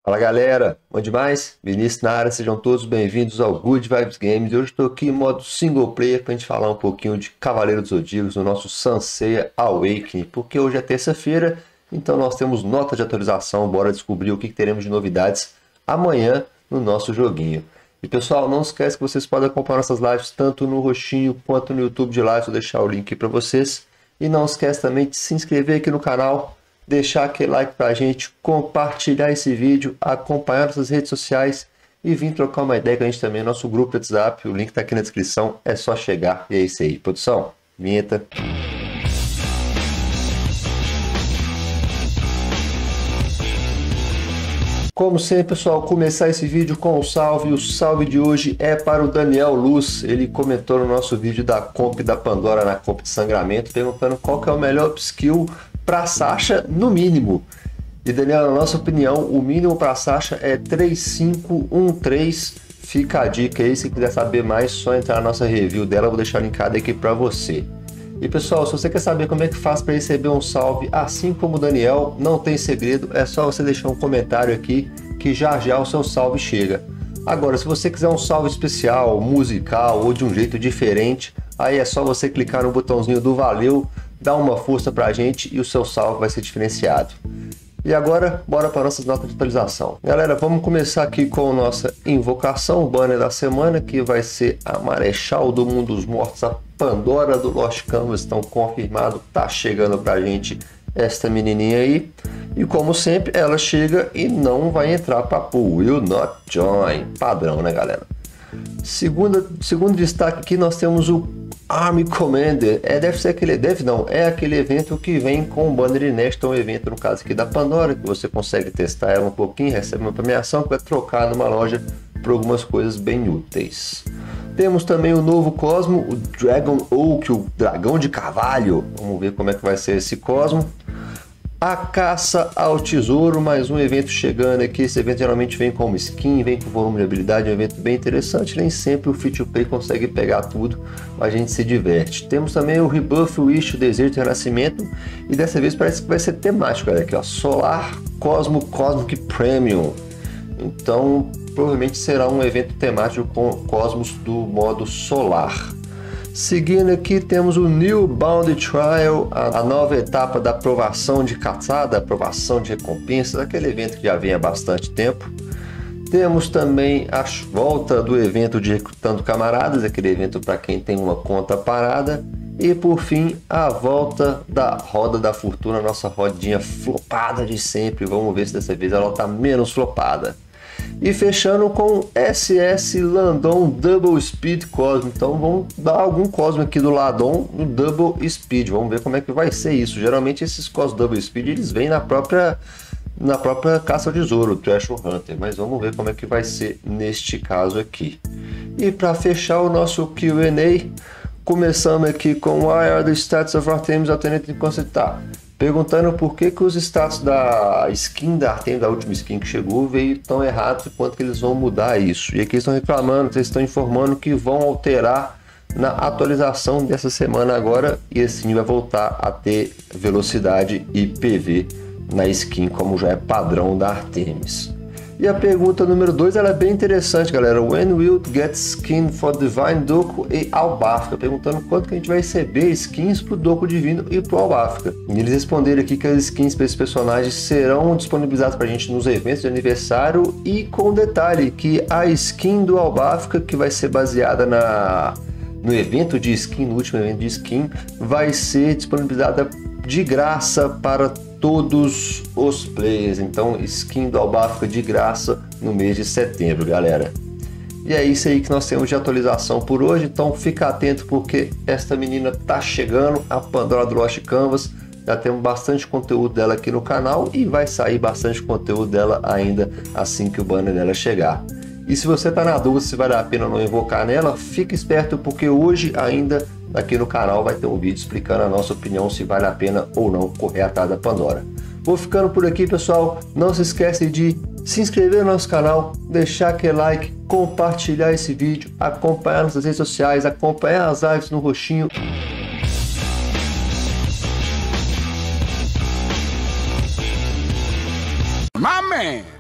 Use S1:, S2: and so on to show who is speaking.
S1: Fala galera, bom demais? Vinícius na área, sejam todos bem-vindos ao Good Vibes Games. Hoje estou aqui em modo single player para a gente falar um pouquinho de Cavaleiro dos Zodíacos no nosso Sanseiya Awakening, porque hoje é terça-feira, então nós temos nota de atualização, bora descobrir o que teremos de novidades amanhã no nosso joguinho. E pessoal, não esquece que vocês podem acompanhar nossas lives tanto no roxinho quanto no YouTube de live, vou deixar o link aqui para vocês. E não esquece também de se inscrever aqui no canal, deixar aquele like pra gente, compartilhar esse vídeo, acompanhar nossas redes sociais e vir trocar uma ideia com a gente também no nosso grupo de WhatsApp. O link tá aqui na descrição, é só chegar e é isso aí. Produção, vinheta. Como sempre, pessoal, começar esse vídeo com o salve. O salve de hoje é para o Daniel Luz. Ele comentou no nosso vídeo da comp da Pandora na comp de sangramento, perguntando qual que é o melhor skill para Sasha no mínimo. E Daniel, na nossa opinião, o mínimo para Sasha é 3513. Fica a dica aí, se quiser saber mais, só entrar na nossa review dela, eu vou deixar linkado aqui para você. E pessoal, se você quer saber como é que faz para receber um salve, assim como o Daniel, não tem segredo, é só você deixar um comentário aqui que já já o seu salve chega. Agora, se você quiser um salve especial, musical ou de um jeito diferente, aí é só você clicar no botãozinho do valeu, dá uma força pra gente e o seu salve vai ser diferenciado. E agora, bora para nossas notas de atualização. Galera, vamos começar aqui com a nossa invocação, o banner da semana, que vai ser a Marechal do Mundo dos Mortos, a Pandora do Lost Canvas. Então, confirmado, tá chegando pra gente esta menininha aí. E como sempre, ela chega e não vai entrar pra pool. Will not join. Padrão, né, galera? Segundo destaque aqui, nós temos o Army Commander. É aquele evento que vem com o banner inédito, um evento no caso aqui da Pandora, que você consegue testar ela um pouquinho, recebe uma premiação que vai trocar numa loja por algumas coisas bem úteis. Temos também o novo Cosmo, o Dragon Oak, o Dragão de Carvalho. Vamos ver como é que vai ser esse Cosmo. A Caça ao Tesouro, mais um evento chegando aqui. Esse evento geralmente vem com uma skin, vem com volume de habilidade, é um evento bem interessante. Nem sempre o Free to Play consegue pegar tudo, mas a gente se diverte. Temos também o Rebuff Wish, o Desejo de Renascimento, e dessa vez parece que vai ser temático, olha aqui, ó, Solar Cosmo Cosmic Premium. Então, provavelmente será um evento temático com Cosmos do modo solar. Seguindo aqui temos o New Bound Trial, a nova etapa da aprovação de caçada, aprovação de recompensas, aquele evento que já vem há bastante tempo. Temos também a volta do evento de Recrutando Camaradas, aquele evento para quem tem uma conta parada. E por fim, a volta da Roda da Fortuna, nossa rodinha flopada de sempre. Vamos ver se dessa vez ela está menos flopada. E fechando com SS Landon Double Speed Cosmo. Então vamos dar algum Cosmo aqui do Landon no Double Speed. Vamos ver como é que vai ser isso. Geralmente esses Cosmos Double Speed eles vêm na própria Caça ao Tesouro, o Treasure Hunter. Mas vamos ver como é que vai ser neste caso aqui. E para fechar o nosso Q&A, começamos aqui com Why are the stats of Artemis alternating concept? Perguntando por que os status da skin da Artemis, da última skin que chegou, veio tão errado e quanto que eles vão mudar isso. E aqui eles estão reclamando, eles estão informando que vão alterar na atualização dessa semana agora, e assim vai voltar a ter velocidade e PV na skin, como já é padrão da Artemis. E a pergunta número 2, ela é bem interessante, galera. When will get skin for Divine Doku e Albafka? Perguntando quanto que a gente vai receber skins pro Doku Divino e pro Albafka. E eles responderam aqui que as skins para esses personagens serão disponibilizadas pra gente nos eventos de aniversário, e com detalhe que a skin do Albafka, que vai ser baseada no evento de skin, no último evento de skin, vai ser disponibilizada de graça para todos os players. Então, skin do Albafka de graça no mês de setembro, galera. E é isso aí que nós temos de atualização por hoje. Então, fica atento porque esta menina tá chegando, a Pandora do Lost Canvas. Já temos bastante conteúdo dela aqui no canal e vai sair bastante conteúdo dela ainda assim que o banner dela chegar. E se você tá na dúvida se vale a pena ou não invocar nela, fica esperto porque hoje ainda aqui no canal vai ter um vídeo explicando a nossa opinião se vale a pena ou não correr atrás da Pandora. Vou ficando por aqui, pessoal. Não se esquece de se inscrever no nosso canal, deixar aquele like, compartilhar esse vídeo, acompanhar nossas redes sociais, acompanhar as lives no roxinho.
S2: My man!